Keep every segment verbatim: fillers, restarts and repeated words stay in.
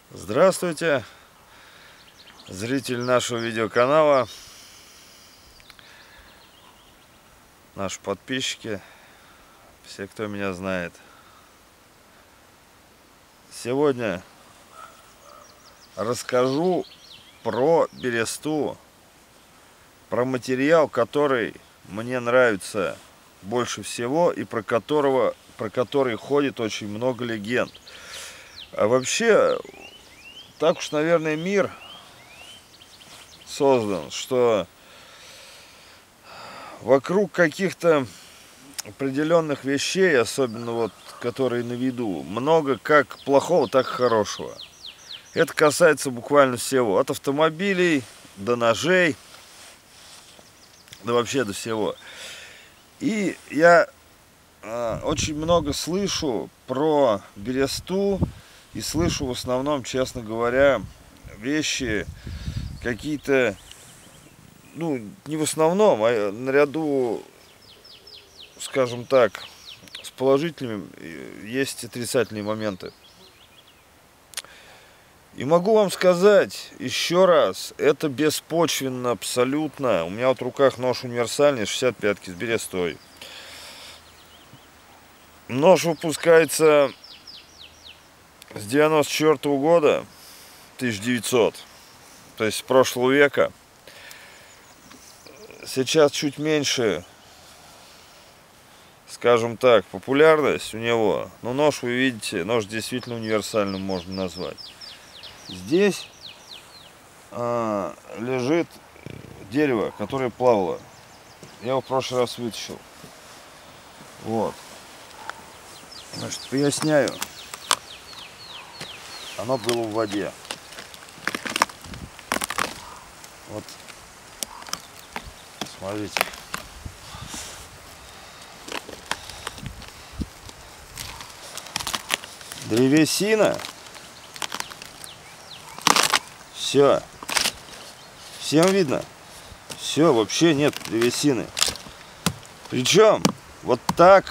Здравствуйте, зритель нашего видеоканала, наши подписчики, все, кто меня знает. Сегодня расскажу про бересту, про материал, который мне нравится больше всего и про которого, про который ходит очень много легенд. А вообще, так уж, наверное, мир создан, что вокруг каких-то определенных вещей, особенно вот, которые на виду, много как плохого, так и хорошего. Это касается буквально всего, от автомобилей до ножей, да вообще до всего. И я э, очень много слышу про бересту, и слышу в основном, честно говоря, вещи какие-то, ну, не в основном, а наряду, скажем так, с положительными есть отрицательные моменты. И могу вам сказать еще раз, это беспочвенно абсолютно. У меня вот в руках нож универсальный шестьдесят пятки с берестой. Нож выпускается с девяносто четвёртого года, тысяча девятьсот, то есть с прошлого века. Сейчас чуть меньше, скажем так, популярность у него, но нож, вы видите, нож действительно универсальным можно назвать. Здесь а, лежит дерево, которое плавало. Я его в прошлый раз вытащил. Вот. Значит, поясняю. Оно было в воде. Вот. Смотрите. Древесина. Все. Всем видно? Все, вообще нет древесины. Причем вот так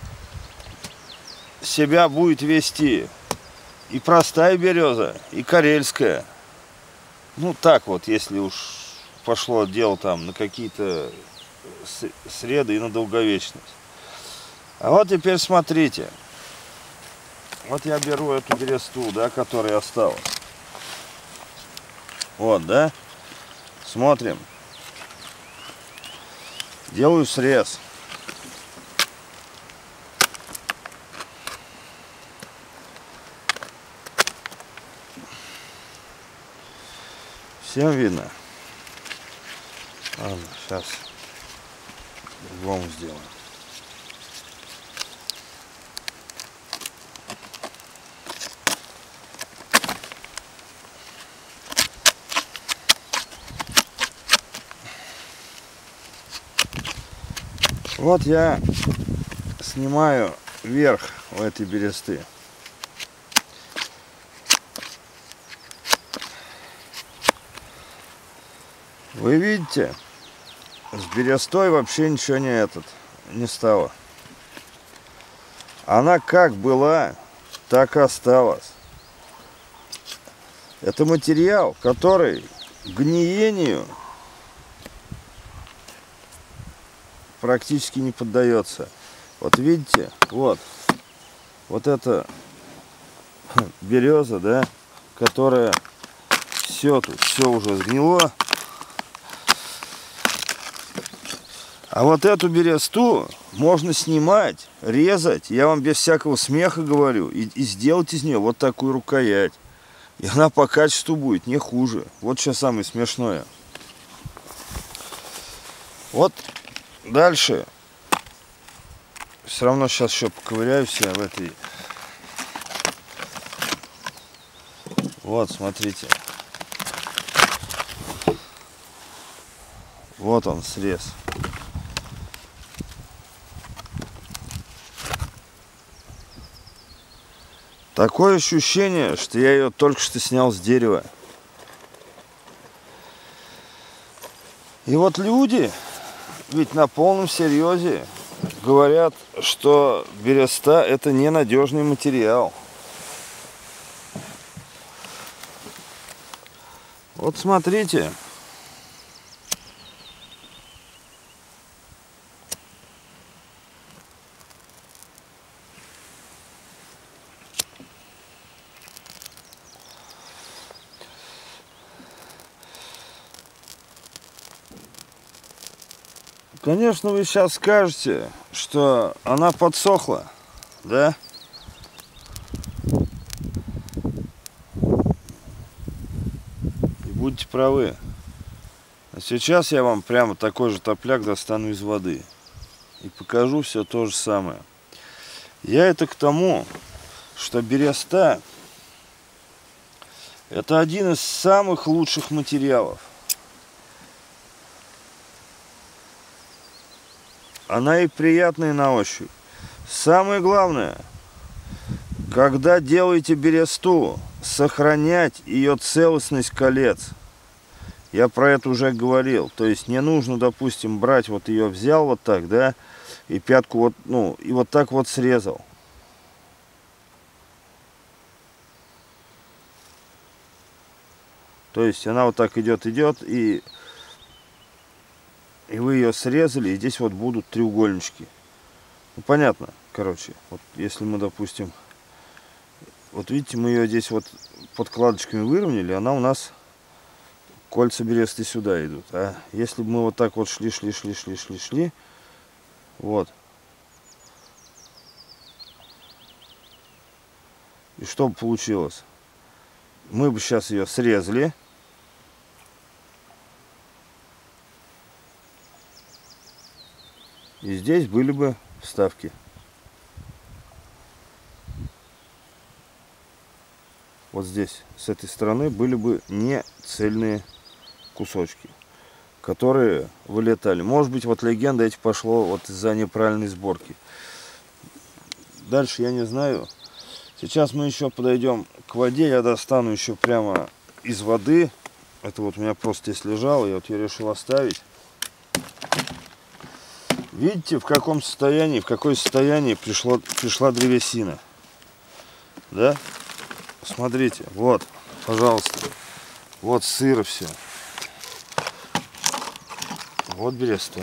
себя будет вести и простая береза, и карельская. Ну так вот, если уж пошло дело там на какие-то среды и на долговечность. А вот теперь смотрите. Вот я беру эту бересту, да, которая осталась. Вот, да? Смотрим. Делаю срез. Всем видно? Ладно, сейчас по-другому сделаем. Вот я снимаю верх у этой бересты. Вы видите, с берестой вообще ничего не этот не стало. Она как была, так и осталась. Это материал, который гниению практически не поддается. Вот видите, вот, вот это береза, да, которая все тут, все уже сгнило. А вот эту бересту можно снимать, резать, я вам без всякого смеха говорю, и, и сделать из нее вот такую рукоять. И она по качеству будет не хуже. Вот что самое смешное. Вот дальше. Все равно сейчас еще поковыряюсь я в этой. Вот, смотрите. Вот он, срез. Такое ощущение, что я ее только что снял с дерева. И вот люди ведь на полном серьезе говорят, что береста — это ненадежный материал. Вот смотрите. Конечно, вы сейчас скажете, что она подсохла, да? И будете правы. А сейчас я вам прямо такой же топляк достану из воды. И покажу все то же самое. Я это к тому, что береста — это один из самых лучших материалов. Она и приятная на ощупь. Самое главное, когда делаете бересту, сохранять ее целостность колец. Я про это уже говорил. То есть не нужно, допустим, брать, вот ее взял вот так, да, и пятку вот, ну, и вот так вот срезал. То есть она вот так идет, идет, и, и вы ее срезали, и здесь вот будут треугольнички. Ну, понятно, короче, вот если мы, допустим, вот видите, мы ее здесь вот подкладочками выровняли, она у нас, кольца бересты сюда идут. А если бы мы вот так вот шли, шли, шли, шли, шли, шли, вот. И что бы получилось? Мы бы сейчас ее срезали. И здесь были бы вставки. Вот здесь, с этой стороны, были бы не цельные кусочки, которые вылетали. Может быть, вот легенда этих пошло вот из-за неправильной сборки. Дальше я не знаю. Сейчас мы еще подойдем к воде. Я достану еще прямо из воды. Это вот у меня просто здесь лежало. Я вот ее решил оставить. Видите, в каком состоянии, в какое состояние пришло, пришла древесина. Да? Смотрите, вот, пожалуйста. Вот сыр все. Вот береста.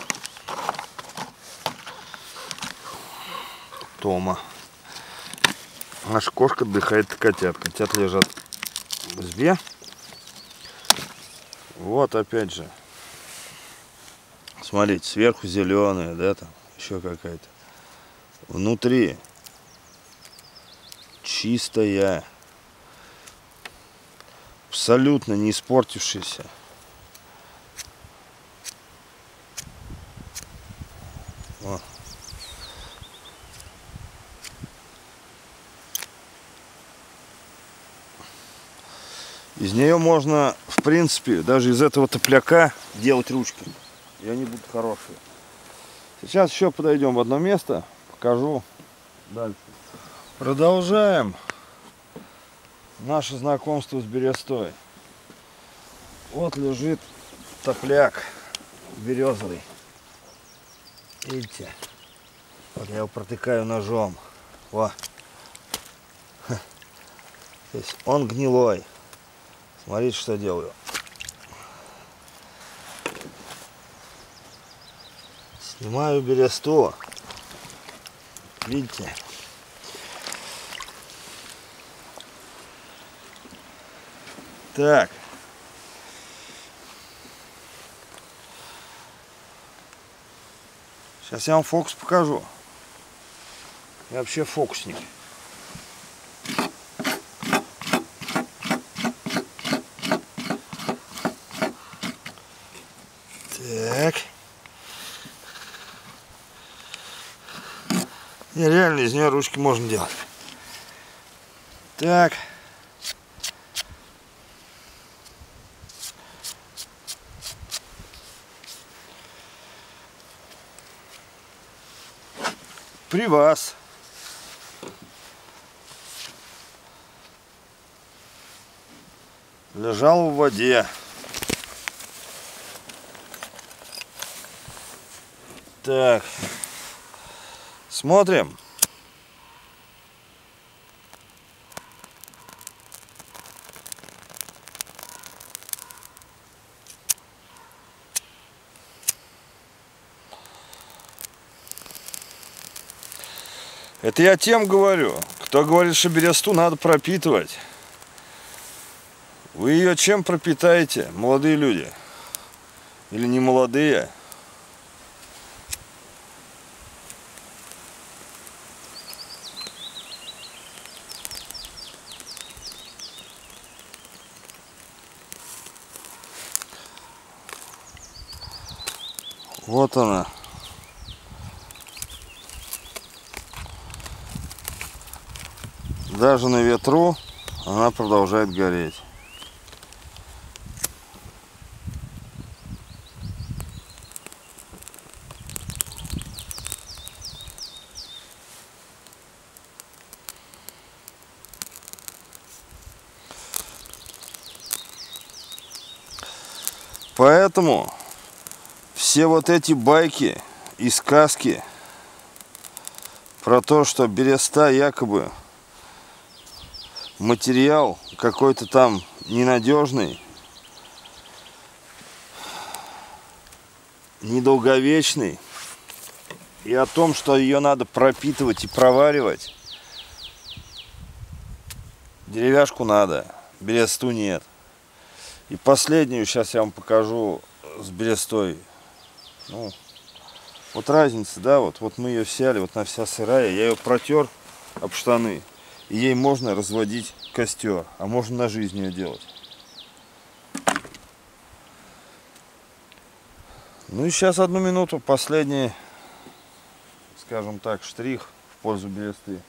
Тома. Наша кошка отдыхает от котят. Котят лежат в избе. Вот опять же. Смотрите, сверху зеленая, да, там еще какая-то. Внутри чистая, абсолютно не испортившаяся. О. Из нее можно, в принципе, даже из этого топляка делать ручки. И они будут хорошие. Сейчас еще подойдем в одно место, покажу дальше. Продолжаем наше знакомство с берестой. Вот лежит топляк березовый. Видите? Вот я его протыкаю ножом. Во. То есть он гнилой. Смотрите, что делаю. Снимаю бересту. Видите? Так. Сейчас я вам фокус покажу. Я вообще фокусник. Так. И реально из нее ручки можно делать. Так. При вас. Лежал в воде. Так. Смотрим. Это я тем говорю, кто говорит, что бересту надо пропитывать. Вы ее чем пропитаете, молодые люди? Или не молодые? Вот она. Даже на ветру она продолжает гореть. Поэтому все вот эти байки и сказки про то, что береста якобы материал какой-то там ненадежный, недолговечный, и о том, что ее надо пропитывать и проваривать, деревяшку надо, бересту нет. И последнюю сейчас я вам покажу с берестой. Ну, вот разница, да, вот, вот мы ее взяли, вот она вся сырая, я ее протер об штаны, и ей можно разводить костер, а можно на жизнь ее делать. Ну и сейчас одну минуту, последний, скажем так, штрих в пользу бересты.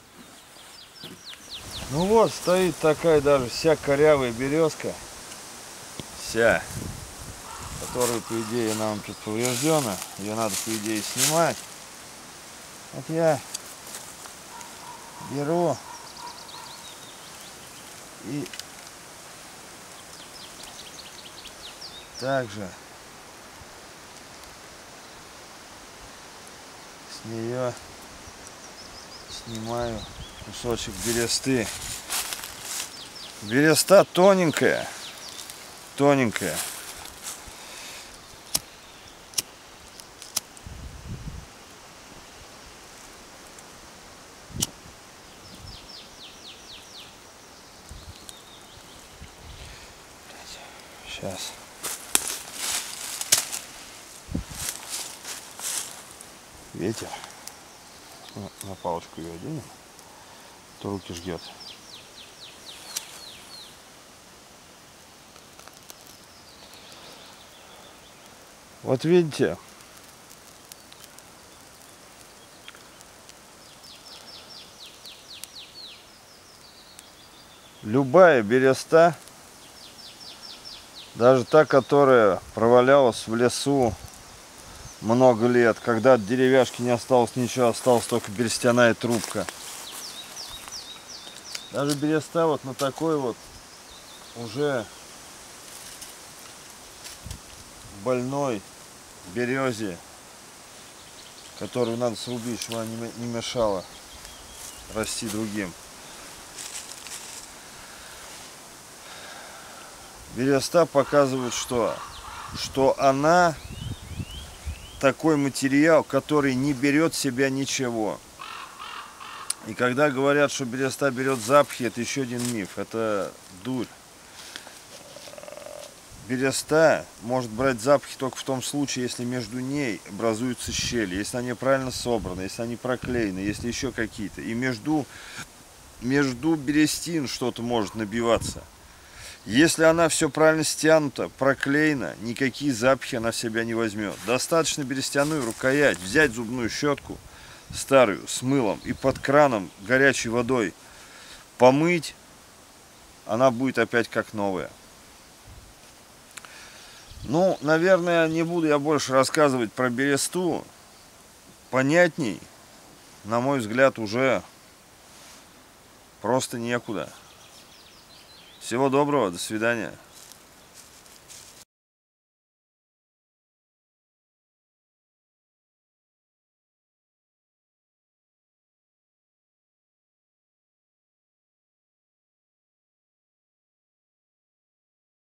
Ну вот, стоит такая даже вся корявая березка, вся, которая, по идее, нам тут повреждена, ее надо, по идее, снимать. Вот я беру и также с нее снимаю кусочек бересты. Береста тоненькая, тоненькая. Сейчас. Ветер. На палочку ее оденем, то руки жгет. Вот видите, любая береста, даже та, которая провалялась в лесу много лет, когда от деревяшки не осталось ничего, осталась только берестяная трубка. Даже береста вот на такой вот уже больной березе, которую надо срубить, чтобы она не мешала расти другим. Береста показывает, что, что она такой материал, который не берет в себя ничего. И когда говорят, что береста берет запахи, это еще один миф, это дурь. Береста может брать запахи только в том случае, если между ней образуются щели, если они правильно собраны, если они проклеены, если еще какие-то. И между, между берестин что-то может набиваться. Если она все правильно стянута, проклеена, никакие запахи она в себя не возьмет. Достаточно берестяную рукоять, взять зубную щетку старую с мылом и под краном горячей водой помыть, она будет опять как новая. Ну, наверное, не буду я больше рассказывать про бересту. Понятней, на мой взгляд, уже просто некуда. Всего доброго, до свидания.